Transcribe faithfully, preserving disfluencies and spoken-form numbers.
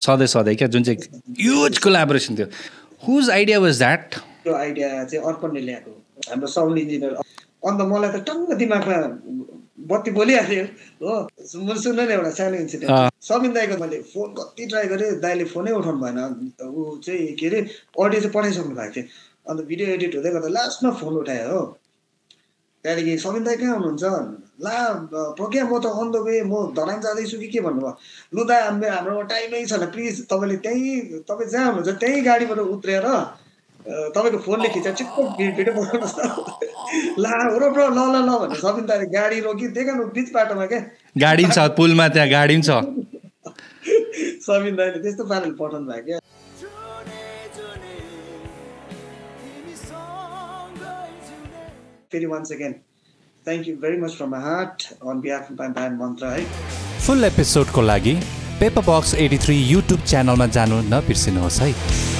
सधैँ सधैँ क्या जुन चाहिँ ह्युज कोलाबोरेसन थियो हुज आइडिया वाज द्याट त्यो आइडिया चाहिँ अर्पणले ल्याएको हाम्रो साउन्ड इन्जिनियर अन्त मलाई त टङ्ग दिमागमा बत्ती बोलिहाल्यो हो सुन्नु न एउटा सानो इन्सिडेन्ट सबिन दाईको मैले फोन कति ट्राई गरेँ दाईले फोनै उठाउनु भएन ऊ चाहिँ के अरे अडियो चाहिँ पठाइसक्नु भएको थियो अन्त भिडियो एडिट हुँदै गर्दा लास्टमा फोन उठायो हो त्यहाँदेखि सबिन दाई कहाँ हुनुहुन्छ ला प्रज्ञा म त अन द वे म धरान जाँदैछु कि के भन्नुभयो लु दा हाम्रो टाइमै छैन प्लिज तपाईँले त्यहीँ तपाईँ जहाँ हुनुहुन्छ त्यहीँ गाडीबाट उत्रेर तपाईँको फोनले खिचेर चिक्क भिडियो बनाउनुहोस् न ला हो र ब्रो ल ल ल भनेर सबिन दाईले गाडी रोकी देखा न बिच बाटोमा क्या गाडी पनि छ पुलमा त्यहाँ गाडी पनि छ सबिन दाईले त्यस्तो पाराले पठाउनु भयो क्या फेरि once again thank you very much from my heart on behalf of my band Mantra है फुल एपिसोडको लागि paper bucks AT three YouTube च्यानलमा जानु नबिर्सिनुहोस् है।